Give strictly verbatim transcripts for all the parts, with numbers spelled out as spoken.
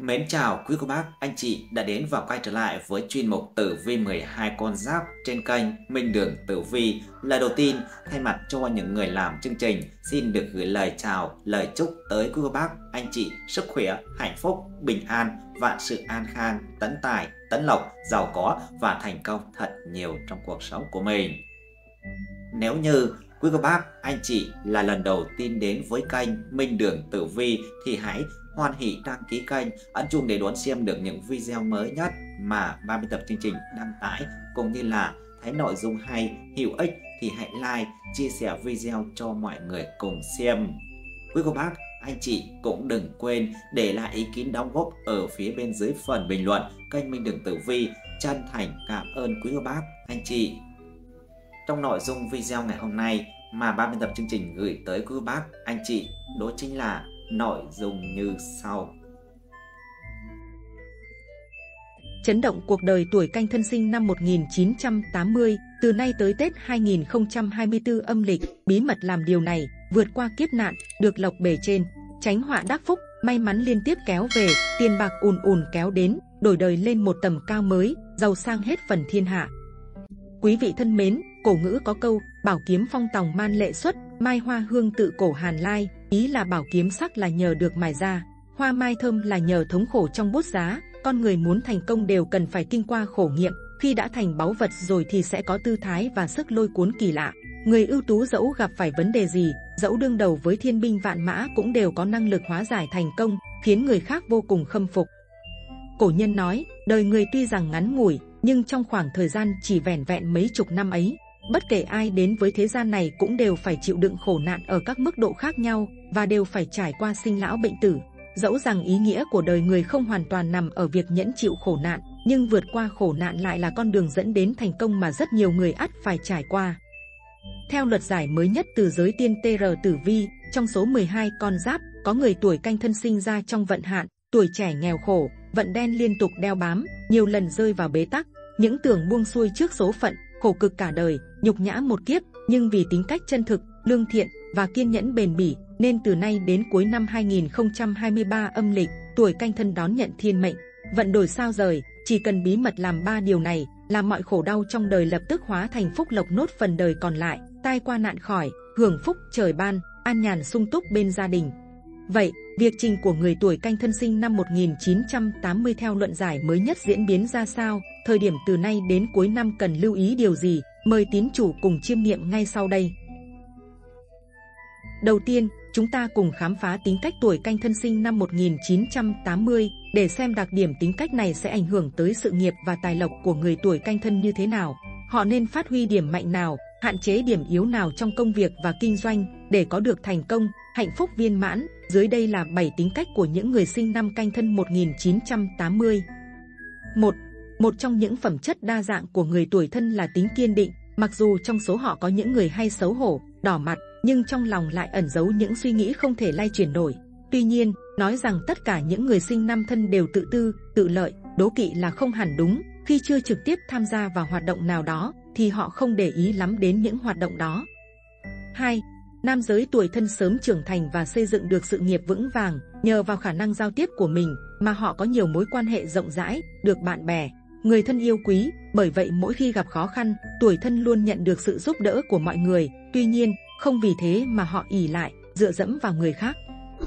Mến chào quý cô bác, anh chị đã đến và quay trở lại với chuyên mục tử vi mười hai con giáp trên kênh Minh Đường Tử Vi. Lời đầu tiên, thay mặt cho những người làm chương trình, xin được gửi lời chào, lời chúc tới quý cô bác, anh chị sức khỏe, hạnh phúc, bình an, vạn sự an khang, tấn tài, tấn lộc, giàu có và thành công thật nhiều trong cuộc sống của mình. Nếu như quý cô bác, anh chị là lần đầu tiên đến với kênh Minh Đường Tử Vi thì hãy hoan hỉ đăng ký kênh, ấn chuông để đón xem được những video mới nhất mà ban biên tập chương trình đăng tải, cũng như là thấy nội dung hay, hữu ích thì hãy like, chia sẻ video cho mọi người cùng xem. Quý cô bác, anh chị cũng đừng quên để lại ý kiến đóng góp ở phía bên dưới phần bình luận kênh Minh Đường Tử Vi. Chân thành cảm ơn quý cô bác, anh chị. Trong nội dung video ngày hôm nay mà ban biên tập chương trình gửi tới quý bác, anh chị, đó chính là nội dung như sau. Chấn động cuộc đời tuổi Canh Thân sinh năm một nghìn chín trăm tám mươi, từ nay tới Tết hai nghìn không trăm hai mươi tư âm lịch, bí mật làm điều này, vượt qua kiếp nạn, được lộc bề trên, tránh họa đắc phúc, may mắn liên tiếp kéo về, tiền bạc ùn ùn kéo đến, đổi đời lên một tầm cao mới, giàu sang hết phần thiên hạ. Quý vị thân mến, cổ ngữ có câu, bảo kiếm phong tòng man lệ xuất, mai hoa hương tự cổ hàn lai, ý là bảo kiếm sắc là nhờ được mài ra, hoa mai thơm là nhờ thống khổ trong bút giá. Con người muốn thành công đều cần phải kinh qua khổ nghiệm, khi đã thành báu vật rồi thì sẽ có tư thái và sức lôi cuốn kỳ lạ. Người ưu tú dẫu gặp phải vấn đề gì, dẫu đương đầu với thiên binh vạn mã cũng đều có năng lực hóa giải thành công, khiến người khác vô cùng khâm phục. Cổ nhân nói, đời người tuy rằng ngắn ngủi, nhưng trong khoảng thời gian chỉ vẻn vẹn mấy chục năm ấy, bất kể ai đến với thế gian này cũng đều phải chịu đựng khổ nạn ở các mức độ khác nhau, và đều phải trải qua sinh lão bệnh tử. Dẫu rằng ý nghĩa của đời người không hoàn toàn nằm ở việc nhẫn chịu khổ nạn, nhưng vượt qua khổ nạn lại là con đường dẫn đến thành công mà rất nhiều người ắt phải trải qua. Theo luật giải mới nhất từ giới tiên tê rờ Tử Vi, trong số mười hai con giáp, có người tuổi Canh Thân sinh ra trong vận hạn, tuổi trẻ nghèo khổ, vận đen liên tục đeo bám, nhiều lần rơi vào bế tắc, những tưởng buông xuôi trước số phận, khổ cực cả đời, nhục nhã một kiếp, nhưng vì tính cách chân thực, lương thiện và kiên nhẫn bền bỉ, nên từ nay đến cuối năm hai nghìn không trăm hai mươi ba âm lịch, tuổi Canh Thân đón nhận thiên mệnh, vận đổi sao rời, chỉ cần bí mật làm ba điều này, làm mọi khổ đau trong đời lập tức hóa thành phúc lộc nốt phần đời còn lại, tai qua nạn khỏi, hưởng phúc trời ban, an nhàn sung túc bên gia đình. Vậy, việc trình của người tuổi Canh Thân sinh năm một nghìn chín trăm tám mươi theo luận giải mới nhất diễn biến ra sao? Thời điểm từ nay đến cuối năm cần lưu ý điều gì? Mời tín chủ cùng chiêm nghiệm ngay sau đây. Đầu tiên, chúng ta cùng khám phá tính cách tuổi Canh Thân sinh năm một nghìn chín trăm tám mươi, để xem đặc điểm tính cách này sẽ ảnh hưởng tới sự nghiệp và tài lộc của người tuổi Canh Thân như thế nào. Họ nên phát huy điểm mạnh nào, hạn chế điểm yếu nào trong công việc và kinh doanh, để có được thành công, hạnh phúc viên mãn. Dưới đây là bảy tính cách của những người sinh năm Canh Thân một nghìn chín trăm tám mươi. một. Một trong những phẩm chất đa dạng của người tuổi Thân là tính kiên định. Mặc dù trong số họ có những người hay xấu hổ, đỏ mặt, nhưng trong lòng lại ẩn giấu những suy nghĩ không thể lay chuyển nổi. Tuy nhiên, nói rằng tất cả những người sinh năm Thân đều tự tư, tự lợi, đố kỵ là không hẳn đúng. Khi chưa trực tiếp tham gia vào hoạt động nào đó, thì họ không để ý lắm đến những hoạt động đó. hai. Nam giới tuổi Thân sớm trưởng thành và xây dựng được sự nghiệp vững vàng, nhờ vào khả năng giao tiếp của mình mà họ có nhiều mối quan hệ rộng rãi, được bạn bè, người thân yêu quý. Bởi vậy mỗi khi gặp khó khăn, tuổi Thân luôn nhận được sự giúp đỡ của mọi người. Tuy nhiên, không vì thế mà họ ỷ lại, dựa dẫm vào người khác.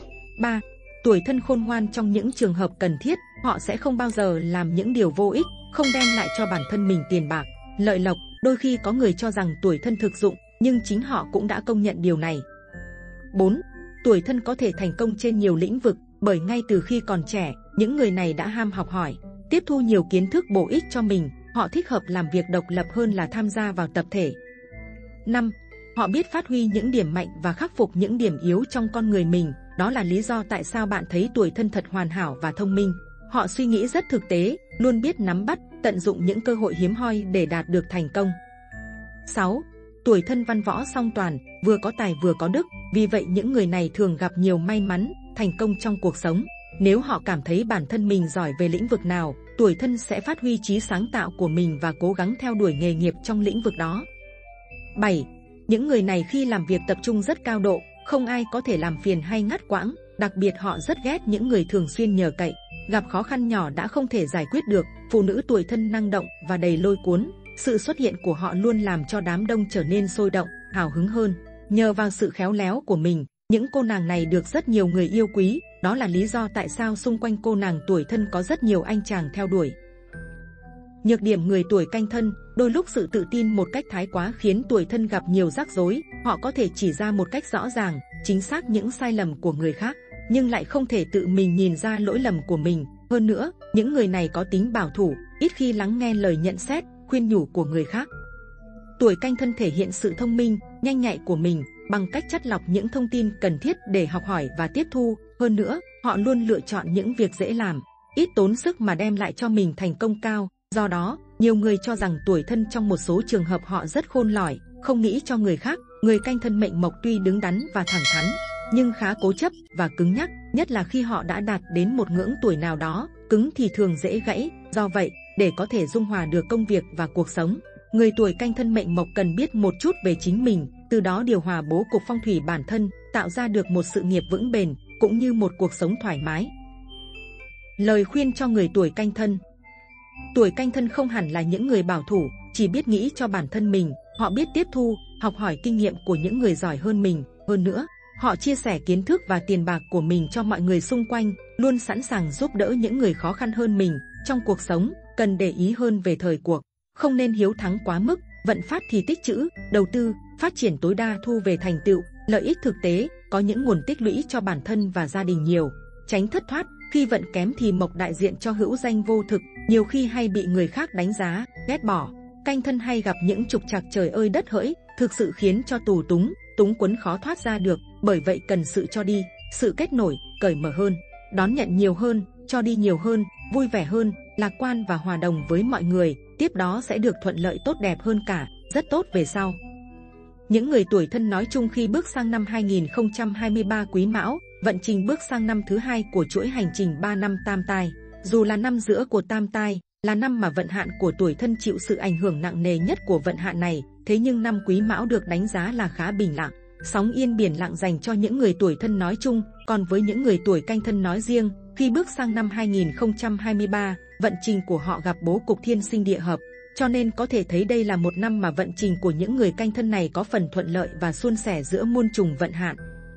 ba. Tuổi Thân khôn ngoan trong những trường hợp cần thiết, họ sẽ không bao giờ làm những điều vô ích, không đem lại cho bản thân mình tiền bạc, lợi lộc. Đôi khi có người cho rằng tuổi Thân thực dụng, nhưng chính họ cũng đã công nhận điều này. bốn. Tuổi Thân có thể thành công trên nhiều lĩnh vực, bởi ngay từ khi còn trẻ, những người này đã ham học hỏi, tiếp thu nhiều kiến thức bổ ích cho mình. Họ thích hợp làm việc độc lập hơn là tham gia vào tập thể. năm. Họ biết phát huy những điểm mạnh và khắc phục những điểm yếu trong con người mình. Đó là lý do tại sao bạn thấy tuổi Thân thật hoàn hảo và thông minh. Họ suy nghĩ rất thực tế, luôn biết nắm bắt, tận dụng những cơ hội hiếm hoi để đạt được thành công. sáu. Tuổi Thân văn võ song toàn, vừa có tài vừa có đức. Vì vậy những người này thường gặp nhiều may mắn, thành công trong cuộc sống. Nếu họ cảm thấy bản thân mình giỏi về lĩnh vực nào, tuổi Thân sẽ phát huy trí sáng tạo của mình và cố gắng theo đuổi nghề nghiệp trong lĩnh vực đó. bảy. Những người này khi làm việc tập trung rất cao độ, không ai có thể làm phiền hay ngắt quãng. Đặc biệt họ rất ghét những người thường xuyên nhờ cậy. gặp khó khăn nhỏ đã không thể giải quyết được, phụ nữ tuổi thân năng động và đầy lôi cuốn. Sự xuất hiện của họ luôn làm cho đám đông trở nên sôi động, hào hứng hơn. Nhờ vào sự khéo léo của mình, những cô nàng này được rất nhiều người yêu quý, đó là lý do tại sao xung quanh cô nàng tuổi thân có rất nhiều anh chàng theo đuổi. Nhược điểm người tuổi Canh Thân, đôi lúc sự tự tin một cách thái quá khiến tuổi thân gặp nhiều rắc rối, họ có thể chỉ ra một cách rõ ràng, chính xác những sai lầm của người khác, nhưng lại không thể tự mình nhìn ra lỗi lầm của mình. Hơn nữa, những người này có tính bảo thủ, ít khi lắng nghe lời nhận xét, khuyên nhủ của người khác. Tuổi Canh Thân thể hiện sự thông minh, nhanh nhạy của mình bằng cách chắt lọc những thông tin cần thiết để học hỏi và tiếp thu. Hơn nữa, họ luôn lựa chọn những việc dễ làm, ít tốn sức mà đem lại cho mình thành công cao. Do đó, nhiều người cho rằng tuổi thân trong một số trường hợp họ rất khôn lỏi, không nghĩ cho người khác. Người Canh Thân mệnh mộc tuy đứng đắn và thẳng thắn, nhưng khá cố chấp và cứng nhắc, nhất là khi họ đã đạt đến một ngưỡng tuổi nào đó, cứng thì thường dễ gãy. Do vậy, để có thể dung hòa được công việc và cuộc sống, người tuổi Canh Thân mệnh mộc cần biết một chút về chính mình, từ đó điều hòa bố cục phong thủy bản thân, tạo ra được một sự nghiệp vững bền, cũng như một cuộc sống thoải mái. Lời khuyên cho người tuổi Canh Thân. Tuổi Canh Thân không hẳn là những người bảo thủ, chỉ biết nghĩ cho bản thân mình, họ biết tiếp thu, học hỏi kinh nghiệm của những người giỏi hơn mình. Hơn nữa, họ chia sẻ kiến thức và tiền bạc của mình cho mọi người xung quanh, luôn sẵn sàng giúp đỡ những người khó khăn hơn mình. Trong cuộc sống, cần để ý hơn về thời cuộc, không nên hiếu thắng quá mức, vận phát thì tích trữ, đầu tư, phát triển tối đa thu về thành tựu, lợi ích thực tế, có những nguồn tích lũy cho bản thân và gia đình nhiều, tránh thất thoát. Khi vận kém thì mộc đại diện cho hữu danh vô thực, nhiều khi hay bị người khác đánh giá, ghét bỏ. Canh Thân hay gặp những trục trặc trời ơi đất hỡi, thực sự khiến cho tù túng, túng quấn khó thoát ra được. Bởi vậy cần sự cho đi, sự kết nối, cởi mở hơn, đón nhận nhiều hơn, cho đi nhiều hơn, vui vẻ hơn, lạc quan và hòa đồng với mọi người, tiếp đó sẽ được thuận lợi tốt đẹp hơn cả, rất tốt về sau. Những người tuổi thân nói chung khi bước sang năm hai nghìn không trăm hai mươi ba Quý Mão, vận trình bước sang năm thứ hai của chuỗi hành trình ba năm tam tai. Dù là năm giữa của tam tai, là năm mà vận hạn của tuổi thân chịu sự ảnh hưởng nặng nề nhất của vận hạn này, thế nhưng năm Quý Mão được đánh giá là khá bình lặng, sóng yên biển lặng dành cho những người tuổi thân nói chung. Còn với những người tuổi Canh Thân nói riêng, khi bước sang năm hai nghìn không trăm hai mươi ba, vận trình của họ gặp bố cục thiên sinh địa hợp, cho nên có thể thấy đây là một năm mà vận trình của những người Canh Thân này có phần thuận lợi và suôn sẻ giữa muôn trùng vận hạn.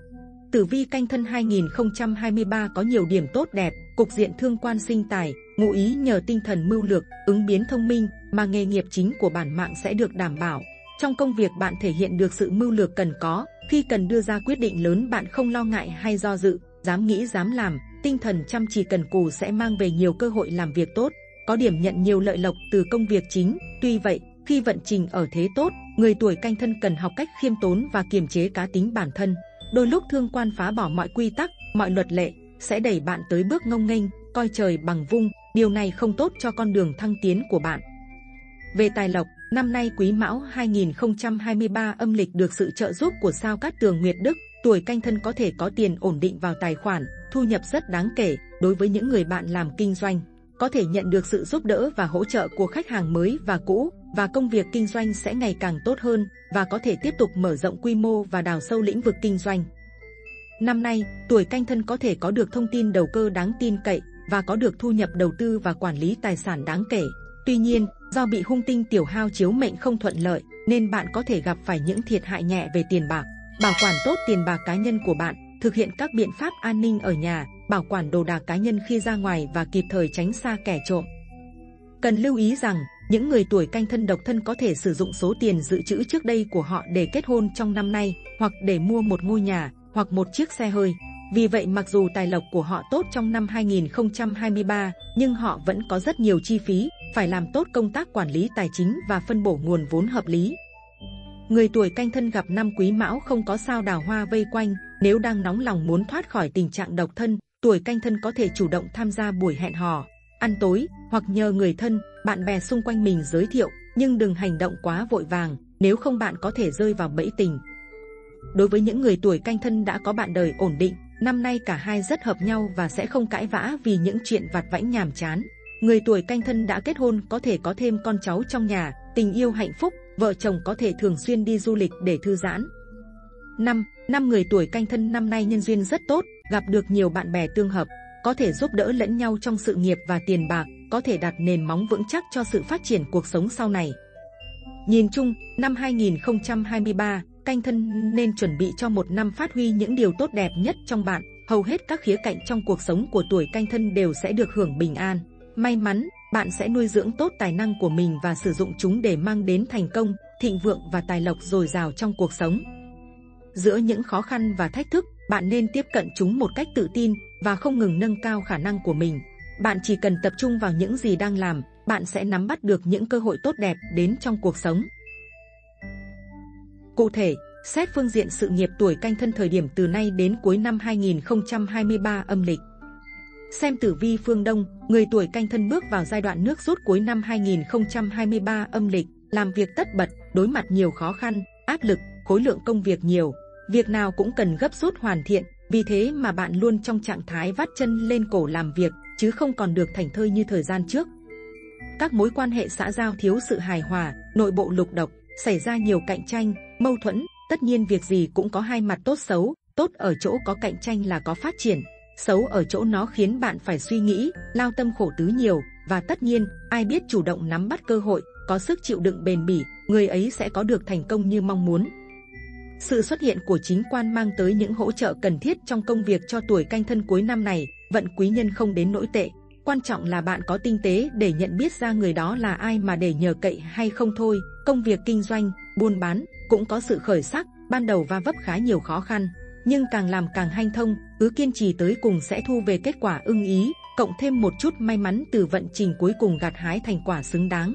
Tử vi Canh Thân hai nghìn không trăm hai mươi ba có nhiều điểm tốt đẹp, cục diện thương quan sinh tài, ngụ ý nhờ tinh thần mưu lược, ứng biến thông minh mà nghề nghiệp chính của bản mạng sẽ được đảm bảo. Trong công việc bạn thể hiện được sự mưu lược cần có, khi cần đưa ra quyết định lớn bạn không lo ngại hay do dự, dám nghĩ dám làm, tinh thần chăm chỉ cần cù sẽ mang về nhiều cơ hội làm việc tốt, có điểm nhận nhiều lợi lộc từ công việc chính. Tuy vậy, khi vận trình ở thế tốt, người tuổi Canh Thân cần học cách khiêm tốn và kiềm chế cá tính bản thân. Đôi lúc thương quan phá bỏ mọi quy tắc, mọi luật lệ, sẽ đẩy bạn tới bước ngông nghênh, coi trời bằng vung. Điều này không tốt cho con đường thăng tiến của bạn. Về tài lộc, năm nay Quý Mão hai nghìn không trăm hai mươi ba âm lịch được sự trợ giúp của sao Cát Tường Nguyệt Đức, tuổi Canh Thân có thể có tiền ổn định vào tài khoản, thu nhập rất đáng kể. Đối với những người bạn làm kinh doanh, có thể nhận được sự giúp đỡ và hỗ trợ của khách hàng mới và cũ, và công việc kinh doanh sẽ ngày càng tốt hơn và có thể tiếp tục mở rộng quy mô và đào sâu lĩnh vực kinh doanh. Năm nay, tuổi Canh Thân có thể có được thông tin đầu cơ đáng tin cậy và có được thu nhập đầu tư và quản lý tài sản đáng kể. Tuy nhiên, do bị hung tinh tiểu hao chiếu mệnh không thuận lợi, nên bạn có thể gặp phải những thiệt hại nhẹ về tiền bạc. Bảo quản tốt tiền bạc cá nhân của bạn, thực hiện các biện pháp an ninh ở nhà, bảo quản đồ đạc cá nhân khi ra ngoài và kịp thời tránh xa kẻ trộm. Cần lưu ý rằng, những người tuổi Canh Thân độc thân có thể sử dụng số tiền dự trữ trước đây của họ để kết hôn trong năm nay, hoặc để mua một ngôi nhà, hoặc một chiếc xe hơi. Vì vậy mặc dù tài lộc của họ tốt trong năm hai nghìn không trăm hai mươi ba, nhưng họ vẫn có rất nhiều chi phí, phải làm tốt công tác quản lý tài chính và phân bổ nguồn vốn hợp lý. Người tuổi Canh Thân gặp năm Quý Mão không có sao đào hoa vây quanh, nếu đang nóng lòng muốn thoát khỏi tình trạng độc thân, tuổi Canh Thân có thể chủ động tham gia buổi hẹn hò, ăn tối, hoặc nhờ người thân, bạn bè xung quanh mình giới thiệu, nhưng đừng hành động quá vội vàng, nếu không bạn có thể rơi vào bẫy tình. Đối với những người tuổi Canh Thân đã có bạn đời ổn định, năm nay cả hai rất hợp nhau và sẽ không cãi vã vì những chuyện vặt vãnh nhàm chán. Người tuổi Canh Thân đã kết hôn có thể có thêm con cháu trong nhà, tình yêu hạnh phúc, vợ chồng có thể thường xuyên đi du lịch để thư giãn. năm. Năm người tuổi Canh Thân năm nay nhân duyên rất tốt, gặp được nhiều bạn bè tương hợp. có thể giúp đỡ lẫn nhau trong sự nghiệp và tiền bạc, có thể đặt nền móng vững chắc cho sự phát triển cuộc sống sau này. Nhìn chung, năm hai nghìn không trăm hai mươi ba, Canh Thân nên chuẩn bị cho một năm phát huy những điều tốt đẹp nhất trong bạn. Hầu hết các khía cạnh trong cuộc sống của tuổi Canh Thân đều sẽ được hưởng bình an, may mắn. Bạn sẽ nuôi dưỡng tốt tài năng của mình và sử dụng chúng để mang đến thành công, thịnh vượng và tài lộc dồi dào trong cuộc sống. Giữa những khó khăn và thách thức, bạn nên tiếp cận chúng một cách tự tin và không ngừng nâng cao khả năng của mình. Bạn chỉ cần tập trung vào những gì đang làm, bạn sẽ nắm bắt được những cơ hội tốt đẹp đến trong cuộc sống. Cụ thể, xét phương diện sự nghiệp, tuổi Canh Thân thời điểm từ nay đến cuối năm hai nghìn không trăm hai mươi ba âm lịch. Xem tử vi phương Đông, người tuổi Canh Thân bước vào giai đoạn nước rút cuối năm hai nghìn không trăm hai mươi ba âm lịch, làm việc tất bật, đối mặt nhiều khó khăn, áp lực, khối lượng công việc nhiều, việc nào cũng cần gấp rút hoàn thiện, vì thế mà bạn luôn trong trạng thái vắt chân lên cổ làm việc, chứ không còn được thảnh thơi như thời gian trước. Các mối quan hệ xã giao thiếu sự hài hòa, nội bộ lục độc, xảy ra nhiều cạnh tranh, mâu thuẫn, tất nhiên việc gì cũng có hai mặt tốt xấu, tốt ở chỗ có cạnh tranh là có phát triển, xấu ở chỗ nó khiến bạn phải suy nghĩ, lao tâm khổ tứ nhiều, và tất nhiên, ai biết chủ động nắm bắt cơ hội, có sức chịu đựng bền bỉ, người ấy sẽ có được thành công như mong muốn. Sự xuất hiện của chính quan mang tới những hỗ trợ cần thiết trong công việc cho tuổi Canh Thân cuối năm này, vận quý nhân không đến nỗi tệ. Quan trọng là bạn có tinh tế để nhận biết ra người đó là ai mà để nhờ cậy hay không thôi. Công việc kinh doanh, buôn bán cũng có sự khởi sắc, ban đầu va vấp khá nhiều khó khăn, nhưng càng làm càng hanh thông, cứ kiên trì tới cùng sẽ thu về kết quả ưng ý, cộng thêm một chút may mắn từ vận trình cuối cùng gặt hái thành quả xứng đáng.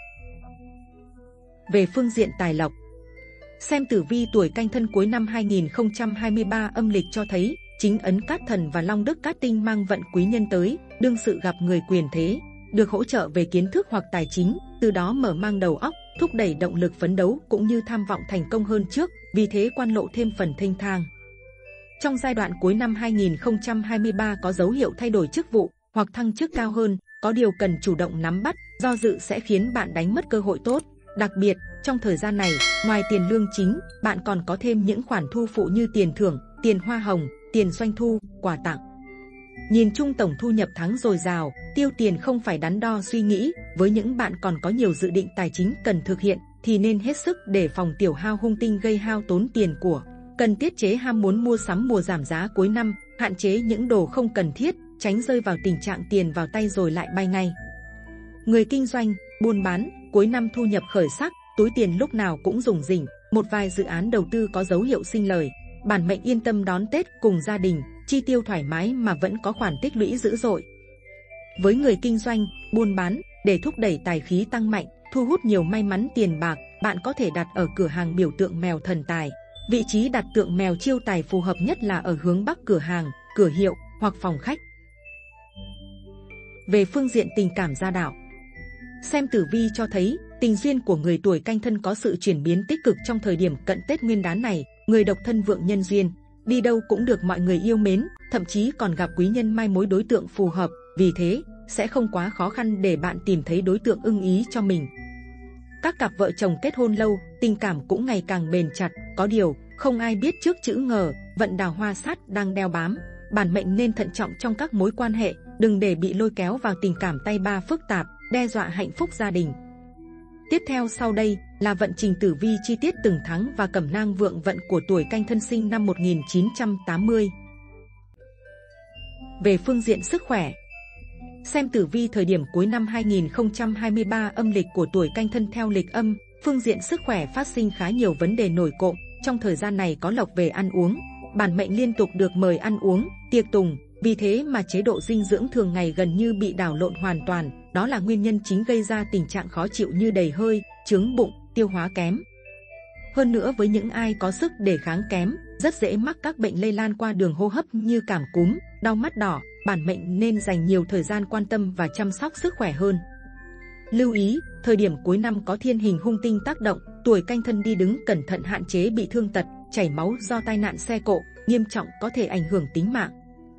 Về phương diện tài lộc, xem tử vi tuổi Canh Thân cuối năm hai nghìn không trăm hai mươi ba âm lịch cho thấy, chính ấn Cát Thần và Long Đức Cát Tinh mang vận quý nhân tới, đương sự gặp người quyền thế, được hỗ trợ về kiến thức hoặc tài chính, từ đó mở mang đầu óc, thúc đẩy động lực phấn đấu cũng như tham vọng thành công hơn trước, vì thế quan lộ thêm phần thênh thang. Trong giai đoạn cuối năm hai nghìn không trăm hai mươi ba có dấu hiệu thay đổi chức vụ hoặc thăng chức cao hơn, có điều cần chủ động nắm bắt, do dự sẽ khiến bạn đánh mất cơ hội tốt. Đặc biệt, trong thời gian này, ngoài tiền lương chính, bạn còn có thêm những khoản thu phụ như tiền thưởng, tiền hoa hồng, tiền doanh thu, quà tặng. Nhìn chung tổng thu nhập tháng dồi dào, tiêu tiền không phải đắn đo suy nghĩ. Với những bạn còn có nhiều dự định tài chính cần thực hiện, thì nên hết sức đề phòng tiểu hao hung tinh gây hao tốn tiền của. Cần tiết chế ham muốn mua sắm mùa giảm giá cuối năm, hạn chế những đồ không cần thiết, tránh rơi vào tình trạng tiền vào tay rồi lại bay ngay. Người kinh doanh, buôn bán, cuối năm thu nhập khởi sắc, túi tiền lúc nào cũng rủng rỉnh, một vài dự án đầu tư có dấu hiệu sinh lời. Bản mệnh yên tâm đón Tết cùng gia đình, chi tiêu thoải mái mà vẫn có khoản tích lũy dữ dội. Với người kinh doanh, buôn bán, để thúc đẩy tài khí tăng mạnh, thu hút nhiều may mắn tiền bạc, bạn có thể đặt ở cửa hàng biểu tượng mèo thần tài. Vị trí đặt tượng mèo chiêu tài phù hợp nhất là ở hướng bắc cửa hàng, cửa hiệu hoặc phòng khách. Về phương diện tình cảm gia đạo, xem tử vi cho thấy tình duyên của người tuổi Canh Thân có sự chuyển biến tích cực trong thời điểm cận Tết Nguyên đán này. Người độc thân vượng nhân duyên, đi đâu cũng được mọi người yêu mến, thậm chí còn gặp quý nhân mai mối đối tượng phù hợp, vì thế sẽ không quá khó khăn để bạn tìm thấy đối tượng ưng ý cho mình. Các cặp vợ chồng kết hôn lâu, tình cảm cũng ngày càng bền chặt, có điều không ai biết trước chữ ngờ, vận đào hoa sát đang đeo bám. Bản mệnh nên thận trọng trong các mối quan hệ, đừng để bị lôi kéo vào tình cảm tay ba phức tạp, đe dọa hạnh phúc gia đình. Tiếp theo sau đây là vận trình tử vi chi tiết từng tháng và cẩm nang vượng vận của tuổi Canh Thân sinh năm một nghìn chín trăm tám mươi. Về phương diện sức khỏe, xem tử vi thời điểm cuối năm hai nghìn không trăm hai mươi ba âm lịch của tuổi Canh Thân theo lịch âm, phương diện sức khỏe phát sinh khá nhiều vấn đề nổi cộm. Trong thời gian này có lộc về ăn uống, bản mệnh liên tục được mời ăn uống, tiệc tùng, vì thế mà chế độ dinh dưỡng thường ngày gần như bị đảo lộn hoàn toàn. Đó là nguyên nhân chính gây ra tình trạng khó chịu như đầy hơi, chướng bụng, tiêu hóa kém. Hơn nữa với những ai có sức đề kháng kém, rất dễ mắc các bệnh lây lan qua đường hô hấp như cảm cúm, đau mắt đỏ. Bản mệnh nên dành nhiều thời gian quan tâm và chăm sóc sức khỏe hơn. Lưu ý, thời điểm cuối năm có thiên hình hung tinh tác động, tuổi Canh Thân đi đứng cẩn thận hạn chế bị thương tật, chảy máu do tai nạn xe cộ, nghiêm trọng có thể ảnh hưởng tính mạng.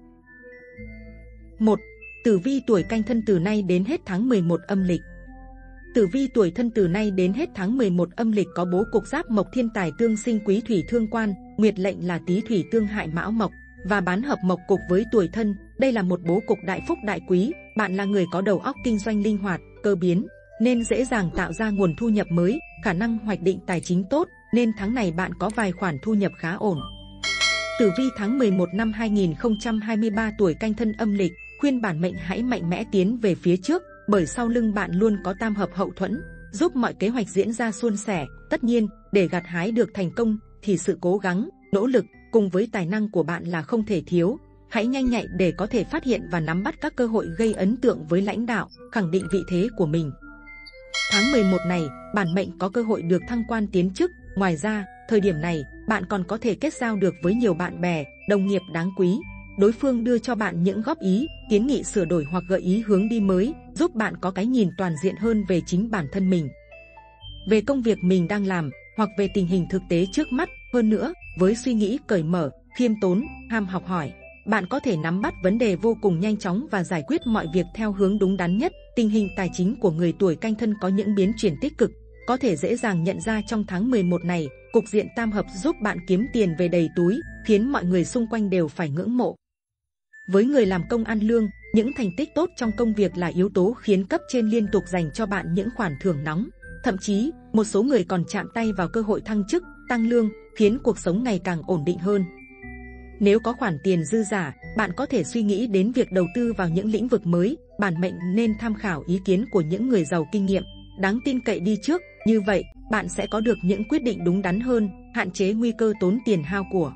một. Tử vi tuổi Canh Thân từ nay đến hết tháng mười một âm lịch. Tử vi tuổi Thân từ nay đến hết tháng mười một âm lịch có bố cục giáp mộc thiên tài tương sinh quý thủy thương quan, nguyệt lệnh là Tý thủy tương hại mão mộc. và bán hợp mộc cục với tuổi Thân. Đây là một bố cục đại phúc đại quý. Bạn là người có đầu óc kinh doanh linh hoạt, cơ biến, nên dễ dàng tạo ra nguồn thu nhập mới, khả năng hoạch định tài chính tốt, nên tháng này bạn có vài khoản thu nhập khá ổn. Tử vi tháng mười một năm hai nghìn không trăm hai mươi ba, tuổi Canh Thân âm lịch, khuyên bản mệnh hãy mạnh mẽ tiến về phía trước, bởi sau lưng bạn luôn có tam hợp hậu thuẫn, giúp mọi kế hoạch diễn ra suôn sẻ. Tất nhiên, để gặt hái được thành công thì sự cố gắng, nỗ lực cùng với tài năng của bạn là không thể thiếu. Hãy nhanh nhạy để có thể phát hiện và nắm bắt các cơ hội gây ấn tượng với lãnh đạo, khẳng định vị thế của mình. Tháng mười một này, bản mệnh có cơ hội được thăng quan tiến chức. Ngoài ra, thời điểm này, bạn còn có thể kết giao được với nhiều bạn bè, đồng nghiệp đáng quý. Đối phương đưa cho bạn những góp ý, kiến nghị sửa đổi hoặc gợi ý hướng đi mới, giúp bạn có cái nhìn toàn diện hơn về chính bản thân mình, về công việc mình đang làm, hoặc về tình hình thực tế trước mắt. Hơn nữa, với suy nghĩ cởi mở, khiêm tốn, ham học hỏi, bạn có thể nắm bắt vấn đề vô cùng nhanh chóng và giải quyết mọi việc theo hướng đúng đắn nhất. Tình hình tài chính của người tuổi Canh Thân có những biến chuyển tích cực, có thể dễ dàng nhận ra trong tháng mười một này. Cục diện tam hợp giúp bạn kiếm tiền về đầy túi, khiến mọi người xung quanh đều phải ngưỡng mộ. Với người làm công ăn lương, những thành tích tốt trong công việc là yếu tố khiến cấp trên liên tục dành cho bạn những khoản thưởng nóng. Thậm chí, một số người còn chạm tay vào cơ hội thăng chức, tăng lương, khiến cuộc sống ngày càng ổn định hơn. Nếu có khoản tiền dư giả, bạn có thể suy nghĩ đến việc đầu tư vào những lĩnh vực mới. Bản mệnh nên tham khảo ý kiến của những người giàu kinh nghiệm, đáng tin cậy đi trước. Như vậy, bạn sẽ có được những quyết định đúng đắn hơn, hạn chế nguy cơ tốn tiền hao của.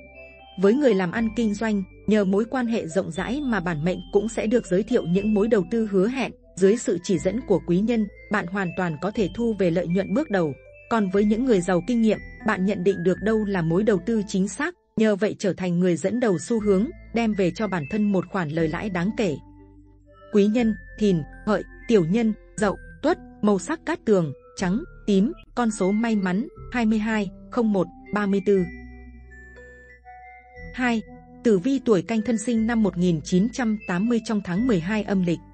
Với người làm ăn kinh doanh, nhờ mối quan hệ rộng rãi mà bản mệnh cũng sẽ được giới thiệu những mối đầu tư hứa hẹn. Dưới sự chỉ dẫn của quý nhân, bạn hoàn toàn có thể thu về lợi nhuận bước đầu. Còn với những người giàu kinh nghiệm, bạn nhận định được đâu là mối đầu tư chính xác, nhờ vậy trở thành người dẫn đầu xu hướng, đem về cho bản thân một khoản lời lãi đáng kể. Quý nhân: Thìn, Hợi, Tiểu Nhân, Dậu, Tuất. Màu sắc cát tường: trắng, tím. Con số may mắn: hai mươi hai, không một, ba mươi tư. hai. Tử vi tuổi Canh Thân sinh năm một nghìn chín trăm tám mươi trong tháng mười hai âm lịch.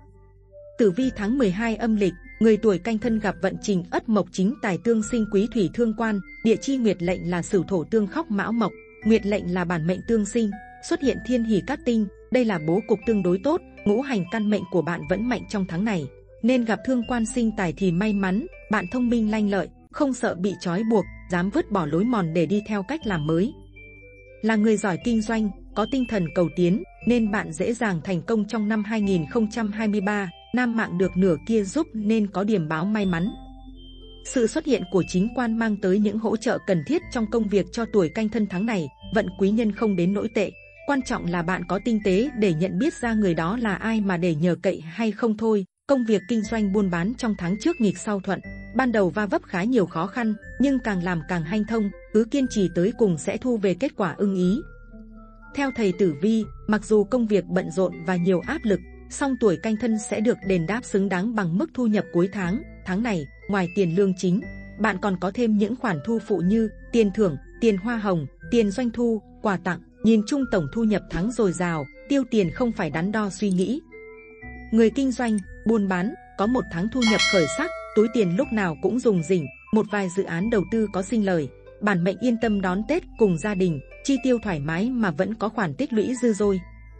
Tử vi tháng mười hai âm lịch, người tuổi Canh Thân gặp vận trình Ất Mộc chính tài tương sinh quý thủy thương quan, địa chi nguyệt lệnh là Sửu Thổ tương khóc Mão Mộc, nguyệt lệnh là bản mệnh tương sinh, xuất hiện thiên hỷ cát tinh. Đây là bố cục tương đối tốt, ngũ hành căn mệnh của bạn vẫn mạnh trong tháng này, nên gặp thương quan sinh tài thì may mắn. Bạn thông minh lanh lợi, không sợ bị trói buộc, dám vứt bỏ lối mòn để đi theo cách làm mới. Là người giỏi kinh doanh, có tinh thần cầu tiến, nên bạn dễ dàng thành công trong năm hai nghìn không trăm hai mươi ba. Nam mạng được nửa kia giúp nên có điểm báo may mắn. Sự xuất hiện của chính quan mang tới những hỗ trợ cần thiết trong công việc cho tuổi Canh Thân tháng này. Vận quý nhân không đến nỗi tệ, quan trọng là bạn có tinh tế để nhận biết ra người đó là ai mà để nhờ cậy hay không thôi. Công việc kinh doanh buôn bán trong tháng trước nghịch sau thuận, ban đầu va vấp khá nhiều khó khăn, nhưng càng làm càng hanh thông, cứ kiên trì tới cùng sẽ thu về kết quả ưng ý. Theo thầy tử vi, mặc dù công việc bận rộn và nhiều áp lực, song tuổi Canh Thân sẽ được đền đáp xứng đáng bằng mức thu nhập cuối tháng. Tháng này, ngoài tiền lương chính, bạn còn có thêm những khoản thu phụ như tiền thưởng, tiền hoa hồng, tiền doanh thu, quà tặng. Nhìn chung tổng thu nhập tháng dồi dào, tiêu tiền không phải đắn đo suy nghĩ. Người kinh doanh, buôn bán, có một tháng thu nhập khởi sắc, túi tiền lúc nào cũng rủng rỉnh, một vài dự án đầu tư có sinh lời. Bản mệnh yên tâm đón Tết cùng gia đình, chi tiêu thoải mái mà vẫn có khoản tích lũy dư dôi.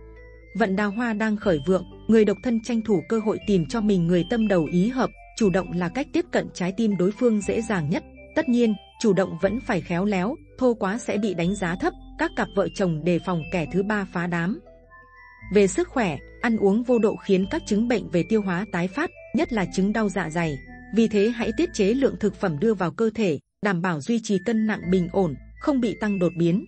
Vận đào hoa đang khởi vượng, người độc thân tranh thủ cơ hội tìm cho mình người tâm đầu ý hợp. Chủ động là cách tiếp cận trái tim đối phương dễ dàng nhất. Tất nhiên, chủ động vẫn phải khéo léo, thô quá sẽ bị đánh giá thấp. Các cặp vợ chồng đề phòng kẻ thứ ba phá đám. Về sức khỏe, ăn uống vô độ khiến các chứng bệnh về tiêu hóa tái phát, nhất là chứng đau dạ dày. Vì thế hãy tiết chế lượng thực phẩm đưa vào cơ thể, đảm bảo duy trì cân nặng bình ổn, không bị tăng đột biến.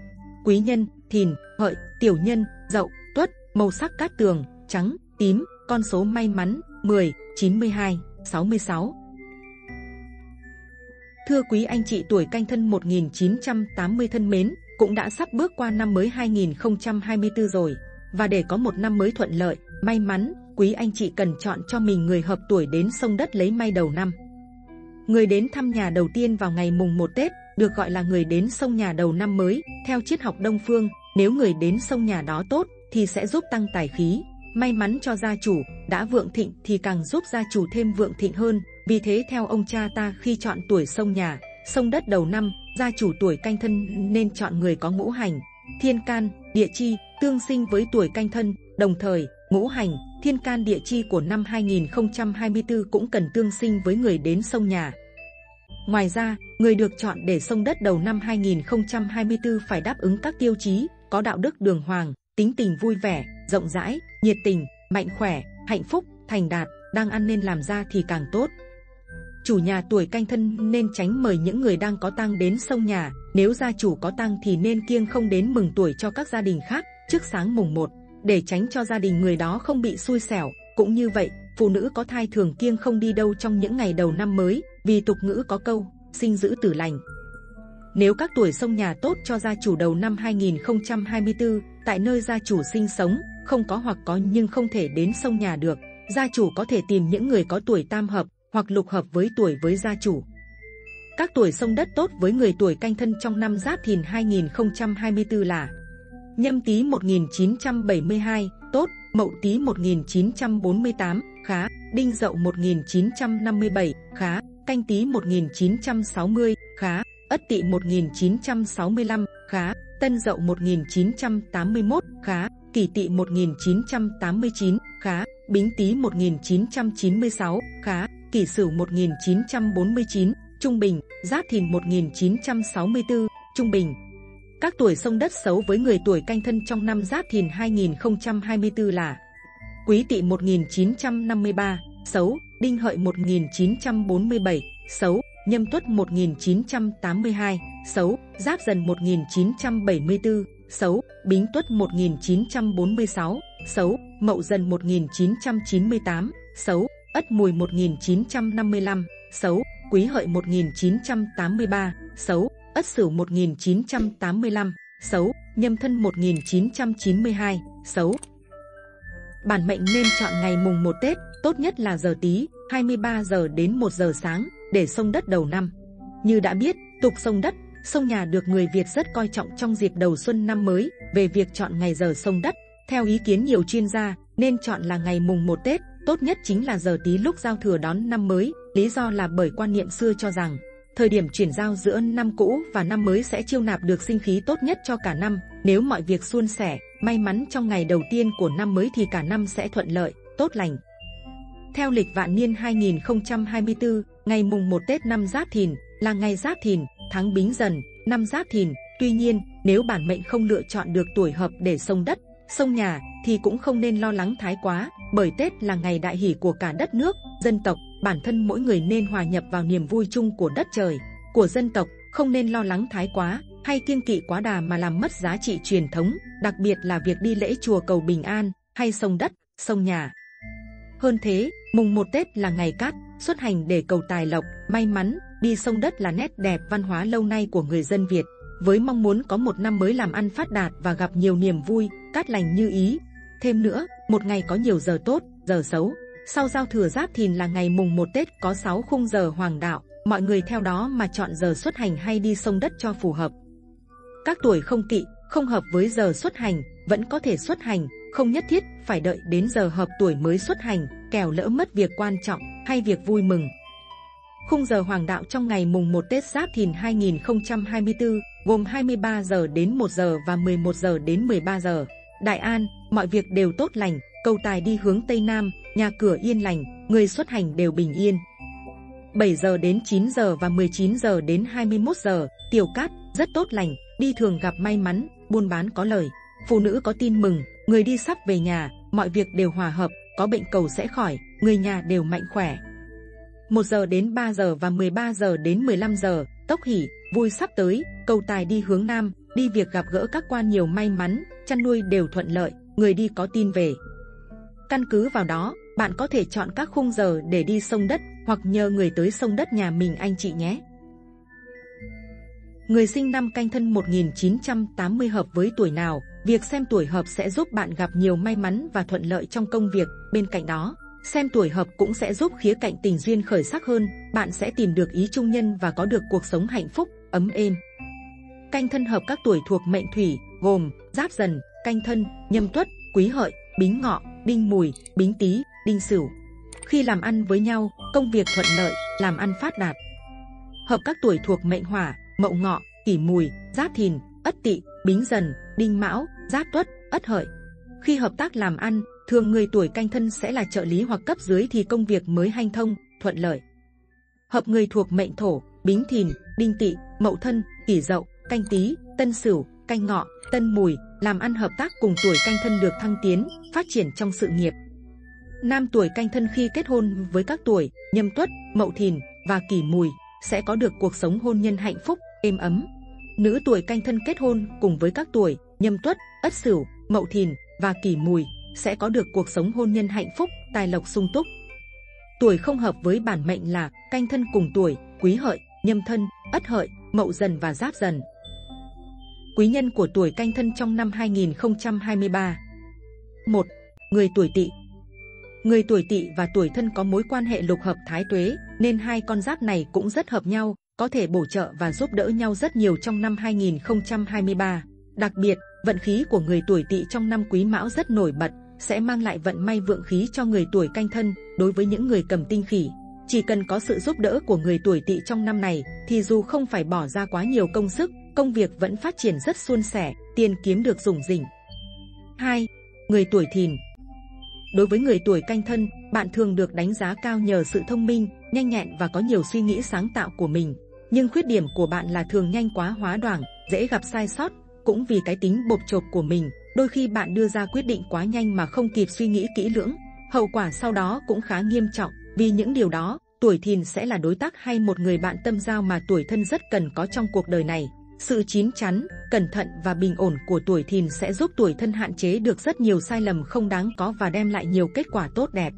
Quý nhân: Thìn, Hợi, Tiểu Nhân, Dậu, Tuất. Màu sắc cát tường: trắng, tím. Con số may mắn: mười, chín mươi hai, sáu mươi sáu. Thưa quý anh chị tuổi Canh Thân một nghìn chín trăm tám mươi thân mến, cũng đã sắp bước qua năm mới hai nghìn không trăm hai mươi tư rồi. Và để có một năm mới thuận lợi, may mắn, quý anh chị cần chọn cho mình người hợp tuổi đến sông đất lấy may đầu năm. Người đến thăm nhà đầu tiên vào ngày mùng một Tết, được gọi là người đến sông nhà đầu năm mới. Theo triết học Đông phương, nếu người đến sông nhà đó tốt, thì sẽ giúp tăng tài khí, may mắn cho gia chủ. Đã vượng thịnh thì càng giúp gia chủ thêm vượng thịnh hơn. Vì thế theo ông cha ta, khi chọn tuổi sông nhà, sông đất đầu năm, gia chủ tuổi Canh Thân nên chọn người có ngũ hành, thiên can, địa chi tương sinh với tuổi Canh Thân, đồng thời ngũ hành, thiên can địa chi của năm hai nghìn không trăm hai mươi tư cũng cần tương sinh với người đến xông nhà. Ngoài ra, người được chọn để xông đất đầu năm hai nghìn không trăm hai mươi tư phải đáp ứng các tiêu chí, có đạo đức đường hoàng, tính tình vui vẻ, rộng rãi, nhiệt tình, mạnh khỏe, hạnh phúc, thành đạt, đang ăn nên làm ra thì càng tốt. Chủ nhà tuổi Canh Thân nên tránh mời những người đang có tang đến xông nhà, nếu gia chủ có tang thì nên kiêng không đến mừng tuổi cho các gia đình khác trước sáng mùng một, để tránh cho gia đình người đó không bị xui xẻo. Cũng như vậy, phụ nữ có thai thường kiêng không đi đâu trong những ngày đầu năm mới, vì tục ngữ có câu, sinh giữ tử lành. Nếu các tuổi xông nhà tốt cho gia chủ đầu năm hai nghìn không trăm hai mươi tư, tại nơi gia chủ sinh sống, không có hoặc có nhưng không thể đến xông nhà được, gia chủ có thể tìm những người có tuổi tam hợp hoặc lục hợp với tuổi với gia chủ. Các tuổi xông đất tốt với người tuổi Canh Thân trong năm Giáp Thìn hai nghìn không trăm hai mươi tư là: Nhâm Tý một nghìn chín trăm bảy mươi hai, tốt; Mậu Tý một nghìn chín trăm bốn mươi tám, khá; Đinh Dậu một nghìn chín trăm năm mươi bảy, khá; Canh Tý một nghìn chín trăm sáu mươi, khá; Ất Tỵ một nghìn chín trăm sáu mươi lăm, khá; Tân Dậu một nghìn chín trăm tám mươi mốt, khá; Kỷ Tỵ một nghìn chín trăm tám mươi chín, khá; Bính Tý một nghìn chín trăm chín mươi sáu, khá; Kỷ Sửu một nghìn chín trăm bốn mươi chín, trung bình; Giáp Thìn một nghìn chín trăm sáu mươi tư, trung bình. Các tuổi xông đất xấu với người tuổi Canh Thân trong năm Giáp Thìn hai nghìn không trăm hai mươi tư là: Quý Tỵ một nghìn chín trăm năm mươi ba, xấu; Đinh Hợi một nghìn chín trăm bốn mươi bảy, xấu; Nhâm Tuất một nghìn chín trăm tám mươi hai, xấu; Giáp Dần một nghìn chín trăm bảy mươi tư, xấu; Bính Tuất một nghìn chín trăm bốn mươi sáu, xấu; Mậu Dần một nghìn chín trăm chín mươi tám, xấu; Ất Mùi một nghìn chín trăm năm mươi lăm, xấu; Quý Hợi một nghìn chín trăm tám mươi ba, xấu; Ất Sửu một nghìn chín trăm tám mươi lăm, xấu; Nhâm Thân một nghìn chín trăm chín mươi hai, xấu. Bản mệnh nên chọn ngày mùng một Tết, tốt nhất là giờ Tý, hai mươi ba giờ đến một giờ sáng, để xông đất đầu năm. Như đã biết, tục xông đất, xông nhà được người Việt rất coi trọng trong dịp đầu xuân năm mới. Về việc chọn ngày giờ xông đất, theo ý kiến nhiều chuyên gia, nên chọn là ngày mùng một Tết, tốt nhất chính là giờ Tý lúc giao thừa đón năm mới. Lý do là bởi quan niệm xưa cho rằng, thời điểm chuyển giao giữa năm cũ và năm mới sẽ chiêu nạp được sinh khí tốt nhất cho cả năm. Nếu mọi việc suôn sẻ, may mắn trong ngày đầu tiên của năm mới thì cả năm sẽ thuận lợi, tốt lành. Theo lịch vạn niên hai nghìn không trăm hai mươi tư, ngày mùng một Tết năm Giáp Thìn là ngày Giáp Thìn, tháng Bính Dần, năm Giáp Thìn. Tuy nhiên, nếu bản mệnh không lựa chọn được tuổi hợp để xông đất, xông nhà thì cũng không nên lo lắng thái quá, bởi Tết là ngày đại hỷ của cả đất nước, dân tộc. Bản thân mỗi người nên hòa nhập vào niềm vui chung của đất trời, của dân tộc, không nên lo lắng thái quá hay kiêng kỵ quá đà mà làm mất giá trị truyền thống, đặc biệt là việc đi lễ chùa cầu bình an hay xông đất, xông nhà. Hơn thế, mùng một Tết là ngày cát, xuất hành để cầu tài lộc, may mắn. Đi xông đất là nét đẹp văn hóa lâu nay của người dân Việt, với mong muốn có một năm mới làm ăn phát đạt và gặp nhiều niềm vui, cát lành như ý. Thêm nữa, một ngày có nhiều giờ tốt, giờ xấu. Sau giao thừa Giáp Thìn là ngày mùng một Tết có sáu khung giờ hoàng đạo, mọi người theo đó mà chọn giờ xuất hành hay đi xông đất cho phù hợp. Các tuổi không kỵ, không hợp với giờ xuất hành, vẫn có thể xuất hành, không nhất thiết phải đợi đến giờ hợp tuổi mới xuất hành, kẻo lỡ mất việc quan trọng hay việc vui mừng. Khung giờ hoàng đạo trong ngày mùng một Tết Giáp Thìn hai nghìn không trăm hai mươi tư gồm hai mươi ba giờ đến một giờ và mười một giờ đến mười ba giờ. Đại an, mọi việc đều tốt lành, cầu tài đi hướng Tây Nam, nhà cửa yên lành, người xuất hành đều bình yên. bảy giờ đến chín giờ và mười chín giờ đến hai mươi mốt giờ, tiểu cát, rất tốt lành, đi thường gặp may mắn, buôn bán có lời, phụ nữ có tin mừng, người đi sắp về nhà, mọi việc đều hòa hợp, có bệnh cầu sẽ khỏi, người nhà đều mạnh khỏe. một giờ đến ba giờ và mười ba giờ đến mười lăm giờ, tốc hỷ, vui sắp tới, cầu tài đi hướng Nam, đi việc gặp gỡ các quan nhiều may mắn, chăn nuôi đều thuận lợi, người đi có tin về. Căn cứ vào đó, bạn có thể chọn các khung giờ để đi xông đất hoặc nhờ người tới xông đất nhà mình anh chị nhé. Người sinh năm Canh Thân một nghìn chín trăm tám mươi hợp với tuổi nào? Việc xem tuổi hợp sẽ giúp bạn gặp nhiều may mắn và thuận lợi trong công việc. Bên cạnh đó, xem tuổi hợp cũng sẽ giúp khía cạnh tình duyên khởi sắc hơn. Bạn sẽ tìm được ý chung nhân và có được cuộc sống hạnh phúc, ấm êm. Canh Thân hợp các tuổi thuộc mệnh Thủy gồm Giáp Dần, Canh Thân, Nhâm Tuất, Quý Hợi, Bính Ngọ, Đinh Mùi, Bính Tý, Đinh Sửu. Khi làm ăn với nhau, công việc thuận lợi, làm ăn phát đạt. Hợp các tuổi thuộc mệnh Hỏa, Mậu Ngọ, Kỷ Mùi, Giáp Thìn, Ất Tỵ, Bính Dần, Đinh Mão, Giáp Tuất, Ất Hợi. Khi hợp tác làm ăn, thường người tuổi Canh Thân sẽ là trợ lý hoặc cấp dưới thì công việc mới hanh thông, thuận lợi. Hợp người thuộc mệnh Thổ, Bính Thìn, Đinh Tỵ, Mậu Thân, Kỷ Dậu, Canh Tý, Tân Sửu, Canh Ngọ, Tân Mùi, làm ăn hợp tác cùng tuổi Canh Thân được thăng tiến, phát triển trong sự nghiệp. Nam tuổi Canh Thân khi kết hôn với các tuổi Nhâm Tuất, Mậu Thìn và Kỷ Mùi sẽ có được cuộc sống hôn nhân hạnh phúc, êm ấm. Nữ tuổi Canh Thân kết hôn cùng với các tuổi Nhâm Tuất, Ất Sửu, Mậu Thìn và Kỷ Mùi sẽ có được cuộc sống hôn nhân hạnh phúc, tài lộc sung túc. Tuổi không hợp với bản mệnh là Canh Thân cùng tuổi Quý Hợi, Nhâm Thân, Ất Hợi, Mậu Dần và Giáp Dần. Quý nhân của tuổi Canh Thân trong năm hai nghìn không trăm hai mươi ba. một. Người tuổi Tỵ. Người tuổi Tỵ và tuổi Thân có mối quan hệ lục hợp thái tuế, nên hai con giáp này cũng rất hợp nhau, có thể bổ trợ và giúp đỡ nhau rất nhiều trong năm hai nghìn không trăm hai mươi ba. Đặc biệt, vận khí của người tuổi Tỵ trong năm Quý Mão rất nổi bật, sẽ mang lại vận may vượng khí cho người tuổi Canh Thân. Đối với những người cầm tinh khỉ, chỉ cần có sự giúp đỡ của người tuổi Tỵ trong năm này, thì dù không phải bỏ ra quá nhiều công sức, công việc vẫn phát triển rất suôn sẻ, tiền kiếm được rủng rỉnh. hai. Người tuổi Thìn. Đối với người tuổi Canh Thân, bạn thường được đánh giá cao nhờ sự thông minh, nhanh nhẹn và có nhiều suy nghĩ sáng tạo của mình. Nhưng khuyết điểm của bạn là thường nhanh quá hóa đoảng, dễ gặp sai sót. Cũng vì cái tính bộp chộp của mình, đôi khi bạn đưa ra quyết định quá nhanh mà không kịp suy nghĩ kỹ lưỡng. Hậu quả sau đó cũng khá nghiêm trọng. Vì những điều đó, tuổi Thìn sẽ là đối tác hay một người bạn tâm giao mà tuổi Thân rất cần có trong cuộc đời này. Sự chín chắn, cẩn thận và bình ổn của tuổi Thìn sẽ giúp tuổi Thân hạn chế được rất nhiều sai lầm không đáng có và đem lại nhiều kết quả tốt đẹp.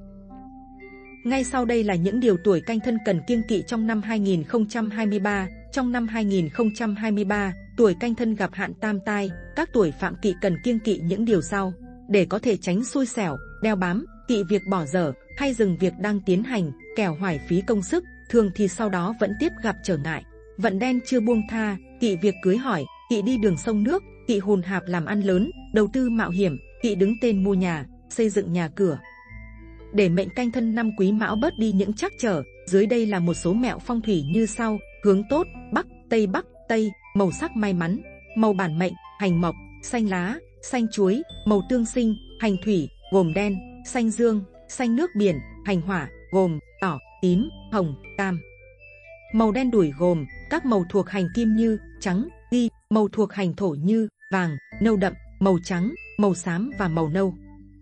Ngay sau đây là những điều tuổi Canh Thân cần kiêng kỵ trong năm hai nghìn không trăm hai mươi ba. Trong năm hai nghìn không trăm hai mươi ba, tuổi Canh Thân gặp hạn tam tai, các tuổi phạm kỵ cần kiêng kỵ những điều sau để có thể tránh xui xẻo, đeo bám, kỵ việc bỏ dở hay dừng việc đang tiến hành, kẻo hoài phí công sức, thường thì sau đó vẫn tiếp gặp trở ngại. Vận đen chưa buông tha, kỵ việc cưới hỏi, kỵ đi đường sông nước, kỵ hồn hạp làm ăn lớn, đầu tư mạo hiểm, kỵ đứng tên mua nhà, xây dựng nhà cửa. Để mệnh Canh Thân năm Quý Mão bớt đi những trắc trở, dưới đây là một số mẹo phong thủy như sau: hướng tốt, Bắc, Tây Bắc, Tây, màu sắc may mắn, màu bản mệnh, hành mộc, xanh lá, xanh chuối, màu tương sinh, hành thủy, gồm đen, xanh dương, xanh nước biển, hành hỏa, gồm đỏ, tím, hồng, cam. Màu đen đủi gồm các màu thuộc hành kim như trắng, ghi, màu thuộc hành thổ như vàng, nâu đậm, màu trắng, màu xám và màu nâu.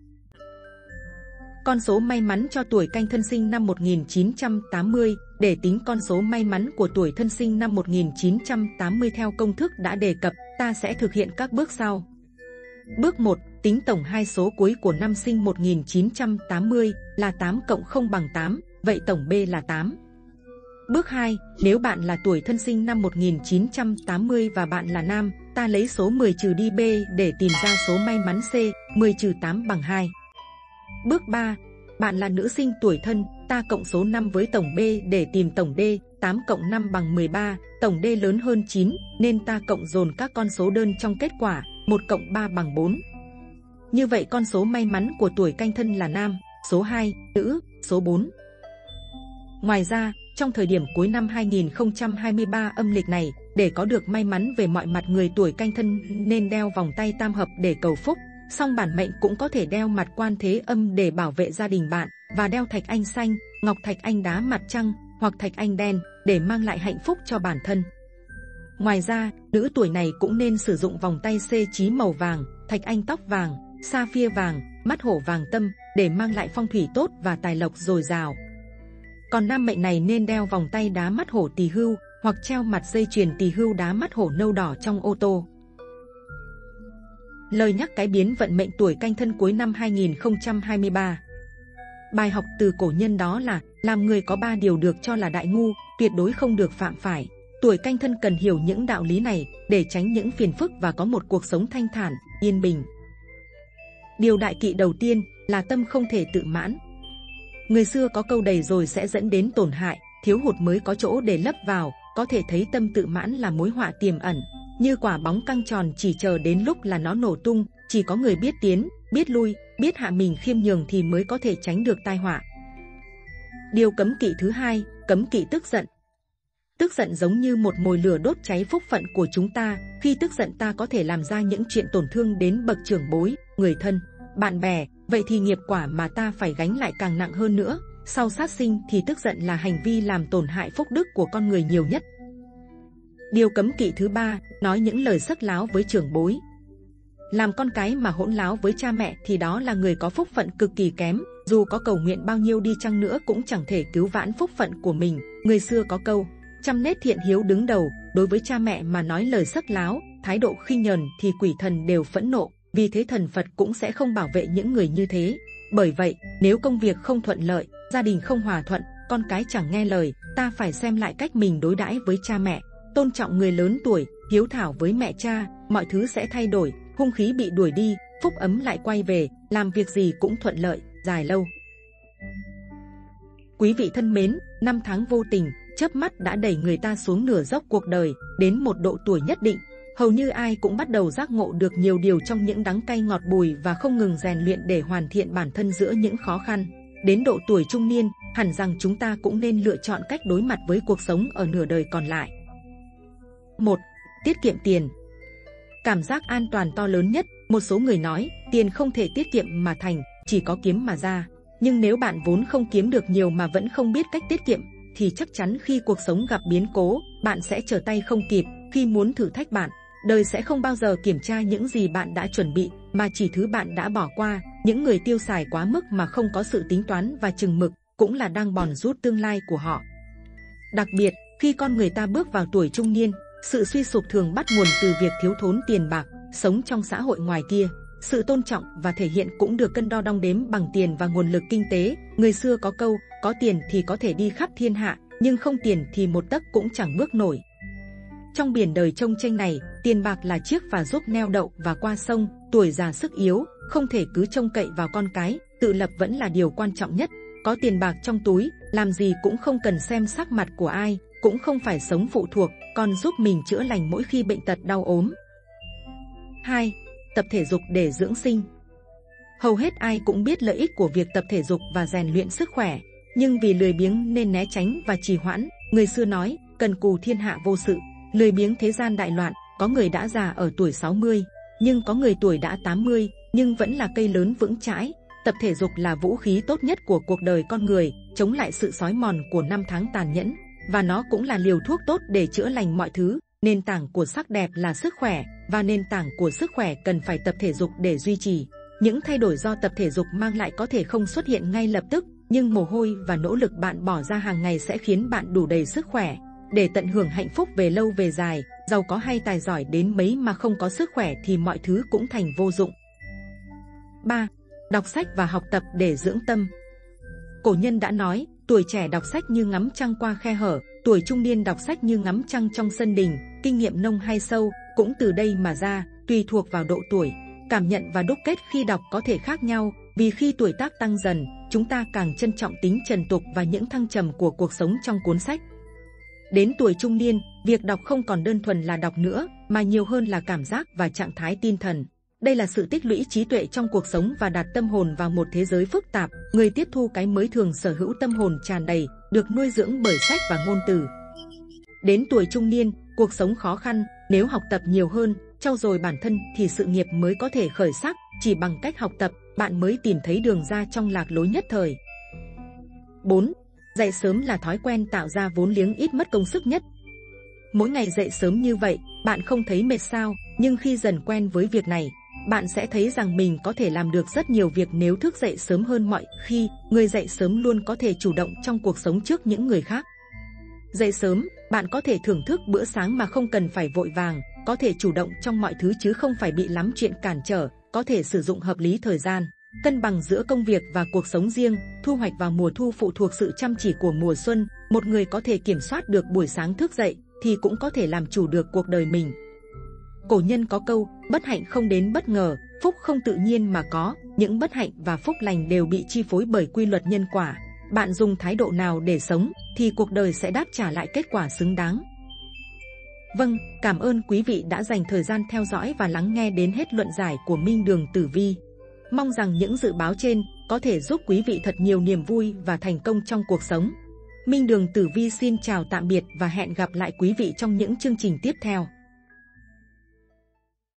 Con số may mắn cho tuổi Canh Thân sinh năm một nghìn chín trăm tám mươi. Để tính con số may mắn của tuổi Thân sinh năm một nghìn chín trăm tám mươi theo công thức đã đề cập, ta sẽ thực hiện các bước sau. Bước một. Tính tổng hai số cuối của năm sinh một nghìn chín trăm tám mươi là tám cộng không bằng tám, vậy tổng B là tám. Bước hai. Nếu bạn là tuổi Thân sinh năm một nghìn chín trăm tám mươi và bạn là nam, ta lấy số mười trừ đi B để tìm ra số may mắn C, mười trừ tám bằng hai. Bước ba. Bạn là nữ sinh tuổi Thân, ta cộng số năm với tổng B để tìm tổng D, tám cộng năm bằng mười ba, tổng D lớn hơn chín, nên ta cộng dồn các con số đơn trong kết quả, một cộng ba bằng bốn. Như vậy con số may mắn của tuổi Canh Thân là nam, số hai, nữ, số bốn. Ngoài ra, trong thời điểm cuối năm hai nghìn không trăm hai mươi ba âm lịch này, để có được may mắn về mọi mặt, người tuổi Canh Thân nên đeo vòng tay tam hợp để cầu phúc. Song bản mệnh cũng có thể đeo mặt quan thế âm để bảo vệ gia đình bạn, và đeo thạch anh xanh, ngọc thạch anh đá mặt trăng hoặc thạch anh đen để mang lại hạnh phúc cho bản thân. Ngoài ra, nữ tuổi này cũng nên sử dụng vòng tay C chí màu vàng, thạch anh tóc vàng, sapphire vàng, mắt hổ vàng tâm để mang lại phong thủy tốt và tài lộc dồi dào. Còn nam mệnh này nên đeo vòng tay đá mắt hổ tỳ hưu hoặc treo mặt dây chuyền tỳ hưu đá mắt hổ nâu đỏ trong ô tô. Lời nhắc cái biến vận mệnh tuổi Canh Thân cuối năm hai nghìn không trăm hai mươi ba. Bài học từ cổ nhân đó là làm người có ba điều được cho là đại ngu, tuyệt đối không được phạm phải. Tuổi Canh Thân cần hiểu những đạo lý này để tránh những phiền phức và có một cuộc sống thanh thản, yên bình. Điều đại kỵ đầu tiên là tâm không thể tự mãn. Người xưa có câu đầy rồi sẽ dẫn đến tổn hại, thiếu hụt mới có chỗ để lấp vào, có thể thấy tâm tự mãn là mối họa tiềm ẩn. Như quả bóng căng tròn chỉ chờ đến lúc là nó nổ tung, chỉ có người biết tiến, biết lui, biết hạ mình khiêm nhường thì mới có thể tránh được tai họa. Điều cấm kỵ thứ hai, cấm kỵ tức giận. Tức giận giống như một mồi lửa đốt cháy phúc phận của chúng ta. Khi tức giận ta có thể làm ra những chuyện tổn thương đến bậc trưởng bối, người thân, bạn bè. Vậy thì nghiệp quả mà ta phải gánh lại càng nặng hơn nữa. Sau sát sinh thì tức giận là hành vi làm tổn hại phúc đức của con người nhiều nhất. Điều cấm kỵ thứ ba, nói những lời sắc láo với trưởng bối. Làm con cái mà hỗn láo với cha mẹ thì đó là người có phúc phận cực kỳ kém. Dù có cầu nguyện bao nhiêu đi chăng nữa cũng chẳng thể cứu vãn phúc phận của mình. Người xưa có câu, trăm nết thiện hiếu đứng đầu. Đối với cha mẹ mà nói lời sắc láo, thái độ khinh nhờn thì quỷ thần đều phẫn nộ. Vì thế thần Phật cũng sẽ không bảo vệ những người như thế. Bởi vậy, nếu công việc không thuận lợi, gia đình không hòa thuận, con cái chẳng nghe lời, ta phải xem lại cách mình đối đãi với cha mẹ. Tôn trọng người lớn tuổi, hiếu thảo với mẹ cha, mọi thứ sẽ thay đổi, hung khí bị đuổi đi, phúc ấm lại quay về, làm việc gì cũng thuận lợi, dài lâu. Quý vị thân mến, năm tháng vô tình, chớp mắt đã đẩy người ta xuống nửa dốc cuộc đời, đến một độ tuổi nhất định. Hầu như ai cũng bắt đầu giác ngộ được nhiều điều trong những đắng cay ngọt bùi và không ngừng rèn luyện để hoàn thiện bản thân giữa những khó khăn. Đến độ tuổi trung niên, hẳn rằng chúng ta cũng nên lựa chọn cách đối mặt với cuộc sống ở nửa đời còn lại. một. Tiết kiệm tiền. Cảm giác an toàn to lớn nhất. Một số người nói, tiền không thể tiết kiệm mà thành, chỉ có kiếm mà ra. Nhưng nếu bạn vốn không kiếm được nhiều mà vẫn không biết cách tiết kiệm, thì chắc chắn khi cuộc sống gặp biến cố, bạn sẽ trở tay không kịp. Khi muốn thử thách bạn, đời sẽ không bao giờ kiểm tra những gì bạn đã chuẩn bị, mà chỉ thứ bạn đã bỏ qua. Những người tiêu xài quá mức mà không có sự tính toán và chừng mực, cũng là đang bòn rút tương lai của họ. Đặc biệt, khi con người ta bước vào tuổi trung niên, sự suy sụp thường bắt nguồn từ việc thiếu thốn tiền bạc. Sống trong xã hội ngoài kia, sự tôn trọng và thể hiện cũng được cân đo đong đếm bằng tiền và nguồn lực kinh tế. Người xưa có câu, có tiền thì có thể đi khắp thiên hạ, nhưng không tiền thì một tấc cũng chẳng bước nổi. Trong biển đời chông chênh này, tiền bạc là chiếc phà giúp neo đậu và qua sông. Tuổi già sức yếu, không thể cứ trông cậy vào con cái, tự lập vẫn là điều quan trọng nhất. Có tiền bạc trong túi, làm gì cũng không cần xem sắc mặt của ai, cũng không phải sống phụ thuộc, còn giúp mình chữa lành mỗi khi bệnh tật đau ốm. hai. Tập thể dục để dưỡng sinh. Hầu hết ai cũng biết lợi ích của việc tập thể dục và rèn luyện sức khỏe, nhưng vì lười biếng nên né tránh và trì hoãn. Người xưa nói, cần cù thiên hạ vô sự, lười biếng thế gian đại loạn. Có người đã già ở tuổi sáu mươi, nhưng có người tuổi đã tám mươi, nhưng vẫn là cây lớn vững chãi. Tập thể dục là vũ khí tốt nhất của cuộc đời con người, chống lại sự xói mòn của năm tháng tàn nhẫn, và nó cũng là liều thuốc tốt để chữa lành mọi thứ. Nền tảng của sắc đẹp là sức khỏe, và nền tảng của sức khỏe cần phải tập thể dục để duy trì. Những thay đổi do tập thể dục mang lại có thể không xuất hiện ngay lập tức, nhưng mồ hôi và nỗ lực bạn bỏ ra hàng ngày sẽ khiến bạn đủ đầy sức khỏe để tận hưởng hạnh phúc về lâu về dài. Giàu có hay tài giỏi đến mấy mà không có sức khỏe thì mọi thứ cũng thành vô dụng. ba. Đọc sách và học tập để dưỡng tâm. Cổ nhân đã nói, tuổi trẻ đọc sách như ngắm trăng qua khe hở, tuổi trung niên đọc sách như ngắm trăng trong sân đình. Kinh nghiệm nông hay sâu cũng từ đây mà ra, tùy thuộc vào độ tuổi. Cảm nhận và đúc kết khi đọc có thể khác nhau, vì khi tuổi tác tăng dần, chúng ta càng trân trọng tính trần tục và những thăng trầm của cuộc sống trong cuốn sách. Đến tuổi trung niên, việc đọc không còn đơn thuần là đọc nữa, mà nhiều hơn là cảm giác và trạng thái tinh thần. Đây là sự tích lũy trí tuệ trong cuộc sống và đặt tâm hồn vào một thế giới phức tạp. Người tiếp thu cái mới thường sở hữu tâm hồn tràn đầy, được nuôi dưỡng bởi sách và ngôn từ. Đến tuổi trung niên, cuộc sống khó khăn, nếu học tập nhiều hơn, trau dồi bản thân thì sự nghiệp mới có thể khởi sắc. Chỉ bằng cách học tập, bạn mới tìm thấy đường ra trong lạc lối nhất thời. bốn. Dậy sớm là thói quen tạo ra vốn liếng ít mất công sức nhất. Mỗi ngày dậy sớm như vậy, bạn không thấy mệt sao? Nhưng khi dần quen với việc này, bạn sẽ thấy rằng mình có thể làm được rất nhiều việc nếu thức dậy sớm hơn mọi khi. Người dậy sớm luôn có thể chủ động trong cuộc sống trước những người khác. Dậy sớm, bạn có thể thưởng thức bữa sáng mà không cần phải vội vàng, có thể chủ động trong mọi thứ chứ không phải bị lắm chuyện cản trở, có thể sử dụng hợp lý thời gian, cân bằng giữa công việc và cuộc sống riêng. Thu hoạch vào mùa thu phụ thuộc sự chăm chỉ của mùa xuân. Một người có thể kiểm soát được buổi sáng thức dậy thì cũng có thể làm chủ được cuộc đời mình. Cổ nhân có câu, bất hạnh không đến bất ngờ, phúc không tự nhiên mà có. Những bất hạnh và phúc lành đều bị chi phối bởi quy luật nhân quả. Bạn dùng thái độ nào để sống thì cuộc đời sẽ đáp trả lại kết quả xứng đáng. Vâng, cảm ơn quý vị đã dành thời gian theo dõi và lắng nghe đến hết luận giải của Minh Đường Tử Vi. Mong rằng những dự báo trên có thể giúp quý vị thật nhiều niềm vui và thành công trong cuộc sống. Minh Đường Tử Vi xin chào tạm biệt và hẹn gặp lại quý vị trong những chương trình tiếp theo.